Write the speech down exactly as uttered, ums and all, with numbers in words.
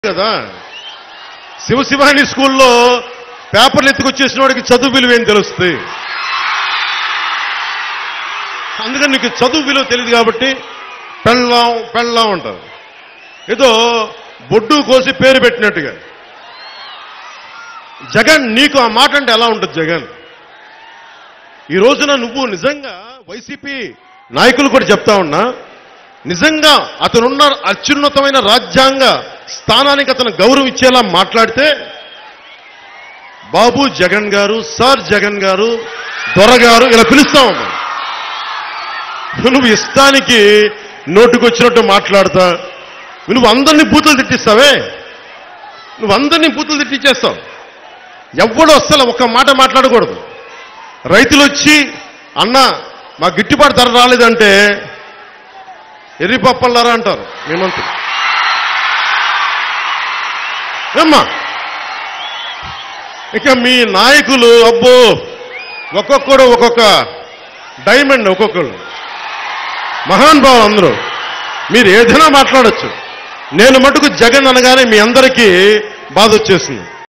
కదా శివశివాని స్కూల్లో పేపర్లు ఎత్తుకొచ్చేసిన వాడికి చదువు విలువ ఏం తెలుస్తుంది. అందుకని నీకు చదువు విలువ తెలియదు కాబట్టి పెళ్ళాం పెళ్ళాం అంటారు. ఏదో బొడ్డు కోసి పేరు పెట్టినట్టుగా. జగన్ నీకు ఆ మాట అంటే ఎలా ఉంటుంది జగన్? ఈ రోజున నువ్వు నిజంగా వైసీపీ నాయకులు కూడా చెప్తా ఉన్నా, నిజంగా అతనున్న అత్యున్నతమైన రాజ్యాంగ స్థానానికి అతను గౌరవం ఇచ్చేలా మాట్లాడితే బాబు జగన్ గారు, సార్ జగన్ గారు, దొరగారు ఇలా పిలుస్తామమ్మా. నువ్వు ఇష్టానికి నోటుకొచ్చినట్టు మాట్లాడతా, నువ్వు అందరినీ బూతులు తిట్టిస్తావే, నువ్వు అందరినీ బూతులు తిట్టించేస్తావు. ఎవడు అస్సలు ఒక్క మాట మాట్లాడకూడదు. రైతులు వచ్చి అన్న మా గిట్టుబాటు ధర రాలేదంటే ఎర్రి పప్పల్లారా అంటారు మేమంతా. ఏమ్మా ఇక మీ నాయకులు అబ్బో ఒక్కొక్కడు ఒక్కొక్క డైమండ్, ఒక్కొక్కరు మహానుభావులు అందరూ. మీరు ఏదైనా మాట్లాడచ్చు. నేను మటుకు జగన్ అనగానే మీ అందరికీ బాధ వచ్చేసింది.